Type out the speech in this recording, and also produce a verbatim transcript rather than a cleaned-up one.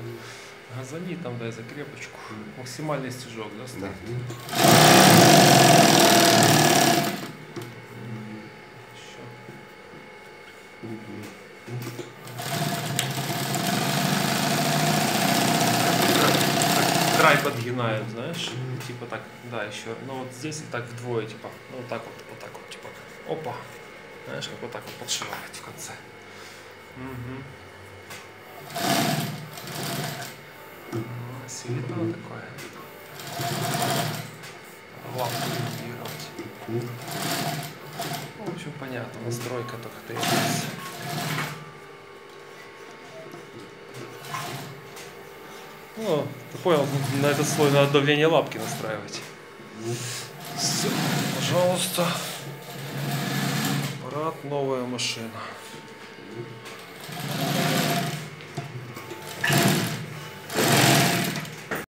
Газани там, дай закрепочку. Максимальный стежок, да, стоит? Да. Еще. Край подгинают, знаешь? Типа так, да, еще. Ну вот здесь и так вдвое, типа. Ну вот так вот, вот так вот, типа. Опа. Знаешь, как вот так вот подшивать в конце. Угу. Светло такое. Лапку монтировать. В общем, понятно, настройка только требуется. Ну, ты понял, на этот слой надо давление лапки настраивать. Все, пожалуйста. Аппарат, новая машина.